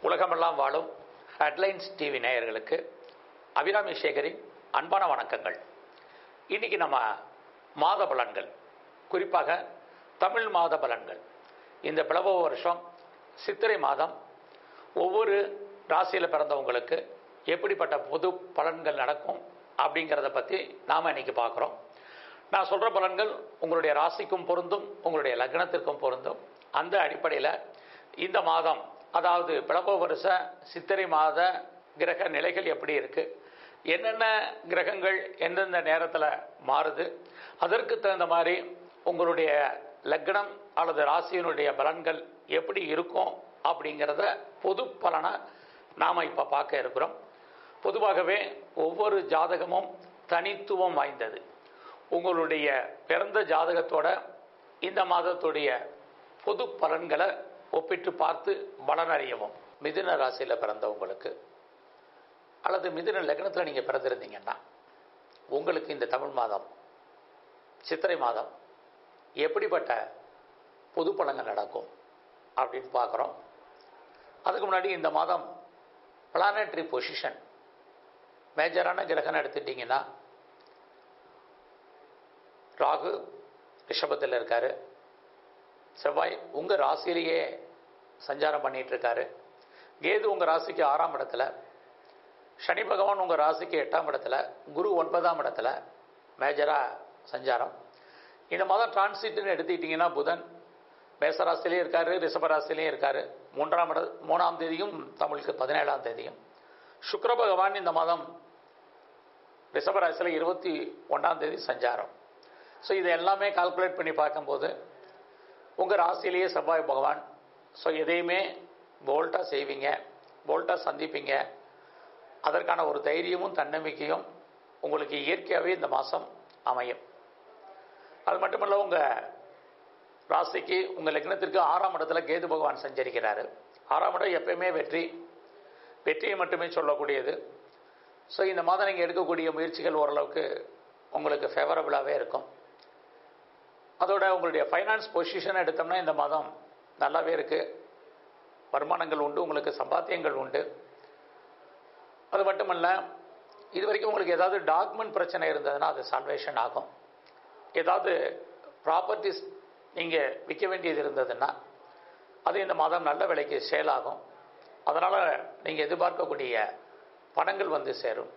உலகமெல்லாம் வாழும் headlines TV நேயர்களுக்கு அபிராமி சேகரின் அன்பான வணக்கங்கள். இன்றைக்கி நம்ம மாத பலன்கள், குறிப்பாக தமிழ் மாத பலன்கள், இந்த பிளவ வருஷம் சித்திரை மாதம் ஒவ்வொரு ராசியில் பிறந்தவங்களுக்கு எப்படிப்பட்ட பொது பலன்கள் நடக்கும் அப்படிங்கிறத பற்றி நாம் இன்றைக்கி பார்க்குறோம். நான் சொல்கிற பலன்கள் உங்களுடைய ராசிக்கும் பொருந்தும், உங்களுடைய லக்னத்திற்கும் பொருந்தும். அந்த அடிப்படையில் இந்த மாதம், அதாவது பிளவ வருஷ சித்திரை மாத கிரக நிலைகள் எப்படி இருக்குது, என்னென்ன கிரகங்கள் எந்தெந்த நேரத்தில் மாறுது, அதற்கு தகுந்த மாதிரி உங்களுடைய லக்னம் அல்லது ராசியினுடைய பலன்கள் எப்படி இருக்கும் அப்படிங்கிறத பொது பலனை நாம் இப்போ பார்க்க இருக்கிறோம். பொதுவாகவே ஒவ்வொரு ஜாதகமும் தனித்துவம் வாய்ந்தது. உங்களுடைய பிறந்த ஜாதகத்தோட இந்த மாதத்துடைய பொது பலன்களை ஒப்பிட்டு பார்த்து பலனறியவும். மிதுன ராசியில் பிறந்தவங்களுக்கு அல்லது மிதுன லக்னத்தில் நீங்கள் பிறந்திருந்தீங்கன்னா உங்களுக்கு இந்த தமிழ் மாதம் சித்திரை மாதம் எப்படிப்பட்ட பொது பலன்கள் நடக்கும் அப்படின்னு பார்க்குறோம். அதுக்கு முன்னாடி இந்த மாதம் பிளானட்டரி பொசிஷன் மேஜரான கிரகம் எடுத்துட்டிங்கன்னா ராகு ரிஷபத்தில் இருக்கார், செவ்வாய் உங்கள் ராசியிலேயே சஞ்சாரம் பண்ணிகிட்ருக்காரு, கேது உங்கள் ராசிக்கு 6ஆம் இடத்துல, சனி பகவான் உங்கள் ராசிக்கு 8ஆம் இடத்துல, குரு 9ஆம் இடத்துல மேஜராக சஞ்சாரம். இந்த மாதம் டிரான்சிட்னு எடுத்துக்கிட்டிங்கன்னா புதன் மேசராசிலையும் இருக்கார், ரிஷபராசிலையும் இருக்கார். 3ஆம் தேதியும் தமிழுக்கு 17ஆம் தேதியும். சுக்கிர பகவான் இந்த மாதம் ரிஷபராசியில் 21ஆம் தேதி சஞ்சாரம். ஸோ இதை எல்லாமே கால்குலேட் பண்ணி பார்க்கும்போது உங்கள் ராசியிலேயே செவ்வாய் பகவான். ஸோ எதையுமே போல்ட்டாக செய்வீங்க, போல்ட்டாக சந்திப்பீங்க. அதற்கான ஒரு தைரியமும் தன்னம்பிக்கையும் உங்களுக்கு இயற்கையாகவே இந்த மாதம் அமையும். அது மட்டுமல்ல, உங்கள் ராசிக்கு உங்கள் லக்னத்திற்கு 6ஆம் இடத்துல கேது பகவான் சஞ்சரிக்கிறாரு. 6ஆம் இடம் எப்பயுமே வெற்றியை மட்டுமே சொல்லக்கூடியது. ஸோ இந்த மாதம் நீங்கள் எடுக்கக்கூடிய முயற்சிகள் ஓரளவுக்கு உங்களுக்கு ஃபேவரபுளாகவே இருக்கும். அதோட உங்களுடைய ஃபைனான்ஸ் பொசிஷன் எடுத்தோம்னா இந்த மாதம் நல்லாவே இருக்குது. வருமானங்கள் உண்டு, உங்களுக்கு சம்பாத்தியங்கள் உண்டு. அது மட்டுமல்ல, இது வரைக்கும் உங்களுக்கு ஏதாவது டாக்குமெண்ட் பிரச்சனை இருந்ததுன்னா அது சால்வேஷன் ஆகும். ஏதாவது ப்ராப்பர்ட்டிஸ் நீங்கள் விற்க வேண்டியது இருந்ததுன்னா அது இந்த மாதம் நல்ல விலைக்கு சேல் ஆகும். அதனால் நீங்கள் எதிர்பார்க்கக்கூடிய பணங்கள் வந்து சேரும்.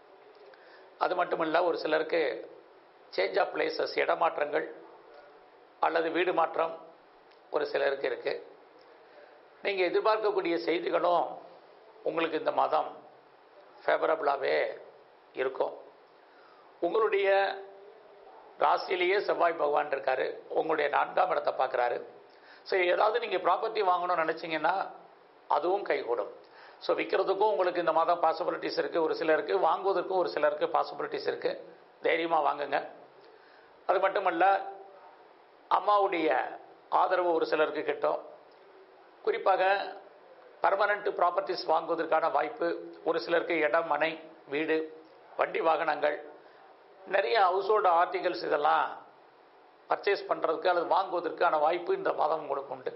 அது மட்டுமல்ல, ஒரு சிலருக்கு சேஞ்ச் ஆஃப் பிளேசஸ், இடமாற்றங்கள் அல்லது வீடு மாற்றம் ஒரு சிலருக்கு இருக்குது. நீங்கள் எதிர்பார்க்கக்கூடிய செய்திகளும் உங்களுக்கு இந்த மாதம் ஃபேவரபுளாகவே இருக்கும். உங்களுடைய ராசியிலேயே செவ்வாய் பகவான் இருக்கார், உங்களுடைய 4ஆம் இடத்தை பார்க்குறாரு. ஸோ ஏதாவது நீங்கள் ப்ராப்பர்ட்டி வாங்கணும்னு நினச்சிங்கன்னா அதுவும் கைகூடும். ஸோ விற்கிறதுக்கும் உங்களுக்கு இந்த மாதம் பாசிபிலிட்டிஸ் இருக்குது. ஒரு சிலருக்கு வாங்குவதற்கும் ஒரு சிலருக்கு பாசிபிலிட்டிஸ் இருக்குது. தைரியமாக வாங்குங்க. அது மட்டுமல்ல, அம்மாவுடைய ஆதரவு ஒரு சிலருக்கு கிட்டும். குறிப்பாக பர்மனண்ட் ப்ராப்பர்ட்டிஸ் வாங்குவதற்கான வாய்ப்பு ஒரு சிலருக்கு. இடம், மனை, வீடு, வண்டி, வாகனங்கள், நிறைய ஹவுஸ்ஹோல்டு ஆர்டிகல்ஸ் இதெல்லாம் பர்ச்சேஸ் பண்ணுறதுக்கு அல்லது வாங்குவதற்கான வாய்ப்பு இந்த மாதம் உங்களுக்கு உண்டு.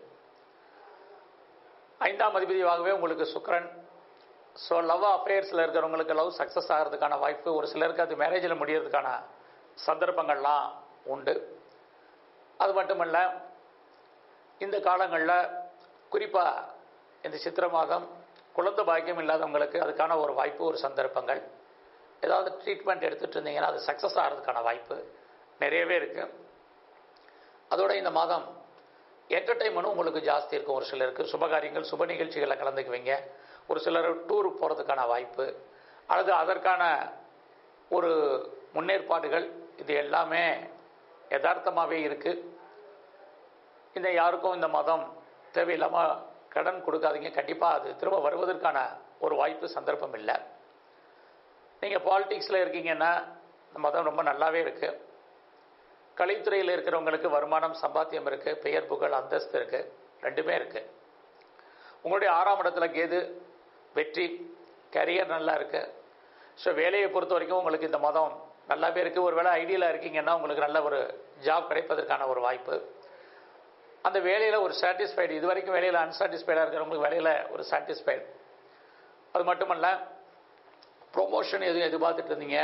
5ஆம் அதிபதியாகவே உங்களுக்கு சுக்கிரன். ஸோ லவ் அஃபேர்ஸில் இருக்கிறவங்களுக்கு லவ் சக்ஸஸ் ஆகிறதுக்கான வாய்ப்பு, ஒரு சிலருக்கு அது மேரேஜில் முடியறதுக்கான சந்தர்ப்பங்கள்லாம் உண்டு. அது மட்டுமல்ல, இந்த காலங்களில் குறிப்பாக இந்த சித்திரை மாதம் குழந்தை பாக்கியம் இல்லாதவங்களுக்கு அதுக்கான ஒரு வாய்ப்பு, ஒரு சந்தர்ப்பங்கள். ஏதாவது ட்ரீட்மெண்ட் எடுத்துகிட்டு இருந்தீங்கன்னா அது சக்ஸஸ் ஆகிறதுக்கான வாய்ப்பு நிறையவே இருக்குது. அதோட இந்த மாதம் என்டர்டெயின்மெண்ட்டும் உங்களுக்கு ஜாஸ்தி இருக்கும். ஒரு சிலருக்கு சுபகாரியங்கள், சுப நிகழ்ச்சிகளில் கலந்துக்குவீங்க. ஒரு சிலர் டூர் போகிறதுக்கான வாய்ப்பு அல்லது அதற்கான ஒரு முன்னேற்பாடுகள், இது எல்லாமே யதார்த்தமாகவே இருக்குது. இந்த யாருக்கும் இந்த மாதம் தேவையில்லாமல் கடன் கொடுக்காதீங்க. கண்டிப்பாக அது திரும்ப வருவதற்கான ஒரு வாய்ப்பு, சந்தர்ப்பம் இல்லை. நீங்கள் பாலிடிக்ஸில் இருக்கீங்கன்னா இந்த மாதம் ரொம்ப நல்லாவே இருக்குது. கலைத்துறையில் இருக்கிறவங்களுக்கு வருமானம், சம்பாத்தியம் இருக்குது. பெயர், புகழ், அந்தஸ்து இருக்குது. ரெண்டுமே இருக்குது. உங்களுடைய 6ஆம் இடத்துல கேது, வெற்றி, கரியர் நல்லா இருக்குது. ஸோ வேலையை பொறுத்த வரைக்கும் உங்களுக்கு இந்த மாதம் நல்லாவே இருக்குது. ஒரு வேளை ஐடியலாக இருக்கீங்கன்னா உங்களுக்கு நல்ல ஒரு ஜாப் கிடைப்பதற்கான ஒரு வாய்ப்பு. அந்த வேலையில் ஒரு சாட்டிஸ்ஃபைடு, இது வரைக்கும் வேலையில் அன்சாட்டிஸ்ஃபைடாக இருக்கிறவங்களுக்கு வேலையில் ஒரு சாட்டிஸ்ஃபைடு. அது மட்டுமல்ல, ப்ரொமோஷன் எதுவும் எதிர்பார்த்துட்டு இருந்தீங்க,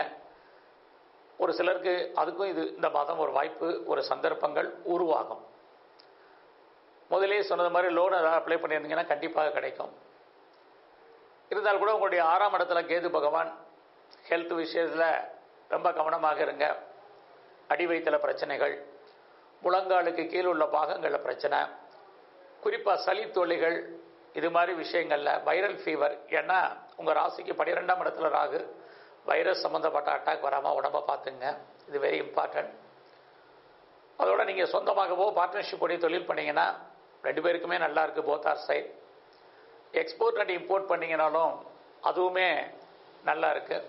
ஒரு சிலருக்கு அதுக்கும் இந்த மாதம் ஒரு வாய்ப்பு, ஒரு சந்தர்ப்பங்கள் உருவாகும். முதலே சொன்னது மாதிரி லோன் ஏதாவது அப்ளை பண்ணியிருந்தீங்கன்னா கண்டிப்பாக கிடைக்கும். இருந்தால் கூட உங்களுடைய 6ஆம் இடத்துல கேது பகவான், ஹெல்த் விஷயத்தில் ரொம்ப கவனமாக இருங்க. அடி வயிற்றுல பிரச்சனைகள், முழங்காலுக்கு கீழே உள்ள பாகங்களில் பிரச்சனை, குறிப்பாக சளி தொல்லைகள், இது மாதிரி விஷயங்களில் வைரல் ஃபீவர். ஏன்னா உங்கள் ராசிக்கு 12ஆம் இடத்துல ராகு, வைரஸ் சம்மந்தப்பட்ட அட்டாக் வராமல் உடம்பை பார்த்துங்க. இது வெரி இம்பார்ட்டன்ட். அதோட நீங்கள் சொந்தமாகவோ பார்ட்னர்ஷிப் பண்ணி தொழில் பண்ணிங்கன்னா 2 பேருக்குமே நல்லா இருக்குது. Both our side. Export and import பண்ணிங்கனாலும் அதுவுமே நல்லா இருக்குது.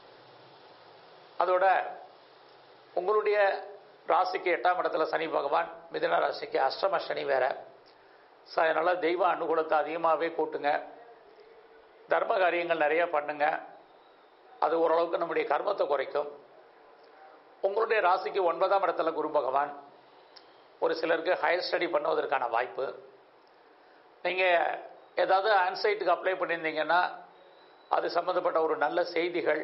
அதோட உங்களுடைய ராசிக்கு 8ஆம் இடத்துல சனி பகவான், மிதுன ராசிக்கு அஷ்டம சனி வேற. ஸோ அதனால் தெய்வ அனுகூலத்தை அதிகமாகவே கூட்டுங்க. தர்ம காரியங்கள் நிறைய பண்ணுங்க. அது ஓரளவுக்கு நம்முடைய கர்மத்தை குறைக்கும். உங்களுடைய ராசிக்கு 9ஆம் இடத்துல குரு பகவான், ஒரு சிலருக்கு ஹையர் ஸ்டடி பண்ணுவதற்கான வாய்ப்பு. நீங்கள் ஏதாவது ஆன்சைட்டுக்கு அப்ளை பண்ணியிருந்தீங்கன்னா அது சம்மந்தப்பட்ட ஒரு நல்ல செய்திகள்,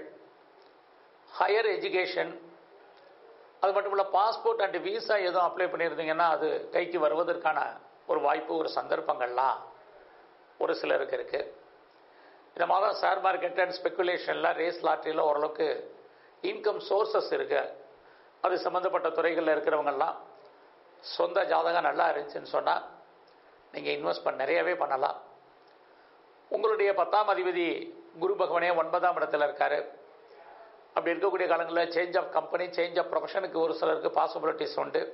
ஹையர் எஜுகேஷன், அது மட்டும் இல்லை பாஸ்போர்ட் அண்ட் விசா எதுவும் அப்ளை பண்ணியிருந்தீங்கன்னா அது கைக்கு வருவதற்கான ஒரு வாய்ப்பு, ஒரு சந்தர்ப்பங்கள்லாம் ஒரு சிலருக்கு இருக்குது. இந்த மாதம் ஷேர் மார்க்கெட் அண்ட் ஸ்பெக்குலேஷனில், ரேஸ் லாட்ரியில் ஓரளவுக்கு இன்கம் சோர்சஸ் இருக்குது. அது சம்மந்தப்பட்ட துறைகளில் இருக்கிறவங்கெல்லாம் சொந்த ஜாதகம் நல்லா இருந்துச்சுன்னு சொன்னால் நீங்கள் இன்வெஸ்ட்மெண்ட் நிறையவே பண்ணலாம். உங்களுடைய 10ஆம் அதிபதி குரு பகவானே 9ஆம் இடத்துல இருக்கார். அப்படி இருக்கக்கூடிய காலங்களில் change of company, change of ப்ரொஃபஷனுக்கு ஒரு சிலருக்கு பாசிபிலிட்டிஸ் உண்டு.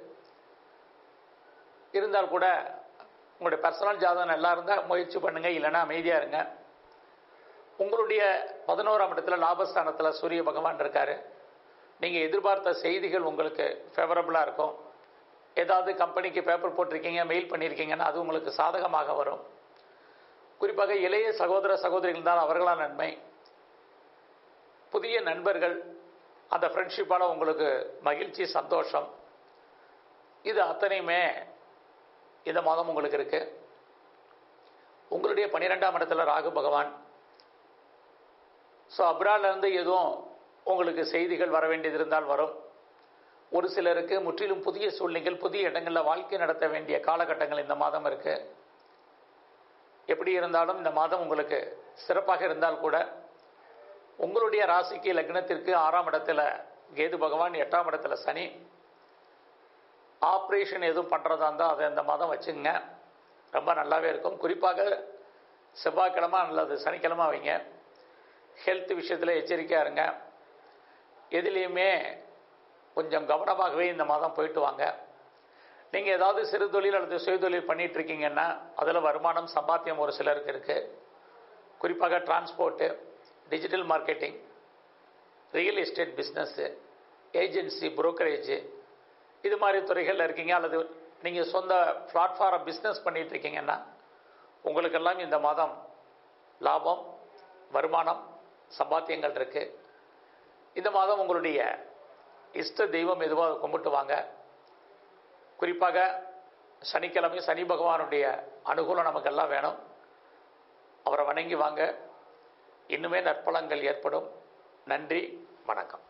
இருந்தால் கூட உங்களுடைய பர்சனல் ஜாதகம் நல்லா இருந்தால் முயற்சி பண்ணுங்கள், இல்லைன்னா அமைதியாக இருங்க. உங்களுடைய 11ஆம் இடத்துல லாபஸ்தானத்தில் சூரிய பகவான் இருக்கார். நீங்கள் எதிர்பார்த்த செய்திகள் உங்களுக்கு ஃபேவரபுளாக இருக்கும். ஏதாவது கம்பெனிக்கு பேப்பர் போட்டிருக்கீங்க, மெயில் பண்ணியிருக்கீங்கன்னா அது உங்களுக்கு சாதகமாக வரும். குறிப்பாக இளைய சகோதர சகோதரிகள் தான் அவர்களால் நன்மை. புதிய நண்பர்கள், அந்த ஃப்ரெண்ட்ஷிப்பால் உங்களுக்கு மகிழ்ச்சி, சந்தோஷம், இது அத்தனையுமே இந்த மாதம் உங்களுக்கு இருக்கு. உங்களுடைய 12ஆம் இடத்துல ராகு பகவான். ஸோ அப்ராட்லேருந்து எதுவும் உங்களுக்கு செய்திகள் வர வேண்டியது இருந்தால் வரும். ஒரு சிலருக்கு முற்றிலும் புதிய சூழ்நிலைகள், புதிய இடங்களில் வாழ்க்கை நடத்த வேண்டிய காலகட்டங்கள் இந்த மாதம் இருக்கு. எப்படி இருந்தாலும் இந்த மாதம் உங்களுக்கு சிறப்பாக இருந்தால் கூட உங்களுடைய ராசிக்கு லக்னத்திற்கு 6ஆம் இடத்துல கேது பகவான், 8ஆம் இடத்துல சனி. ஆப்ரேஷன் எதுவும் பண்ணுறதா இருந்தால் அதை இந்த மாதம் வச்சுங்க, ரொம்ப நல்லாவே இருக்கும். குறிப்பாக செவ்வாய்க்கிழமை அல்லது சனிக்கிழமை வைங்க. ஹெல்த் விஷயத்தில் எச்சரிக்கையாக இருங்க. எதுலேயுமே கொஞ்சம் கவனமாகவே இந்த மாதம் போயிட்டு வாங்க. நீங்கள் ஏதாவது சிறு தொழில் அல்லது சுய தொழில் பண்ணிகிட்டு இருக்கீங்கன்னா அதில் வருமானம், சம்பாத்தியம் ஒரு சிலருக்கு இருக்குது. குறிப்பாக transport, digital marketing, real estate business, agency, brokerage, இது மாதிரி துறைகளில் இருக்கீங்க. அல்லது நீங்கள் சொந்த பிளாட்ஃபார்ம் பிஸ்னஸ் பண்ணிகிட்டு இருக்கீங்கன்னா உங்களுக்கெல்லாம் இந்த மாதம் லாபம், வருமானம், சம்பாத்தியங்கள் இருக்குது. இந்த மாதம் உங்களுடைய இஷ்ட தெய்வம் எதுவாக கும்பிட்டு வாங்க. குறிப்பாக சனிக்கிழமை சனி பகவானுடைய அனுகூலம் நமக்கெல்லாம் வேணும். அவரை வணங்கி வாங்க, இன்னுமே நற்பலங்கள் ஏற்படும். நன்றி, வணக்கம்.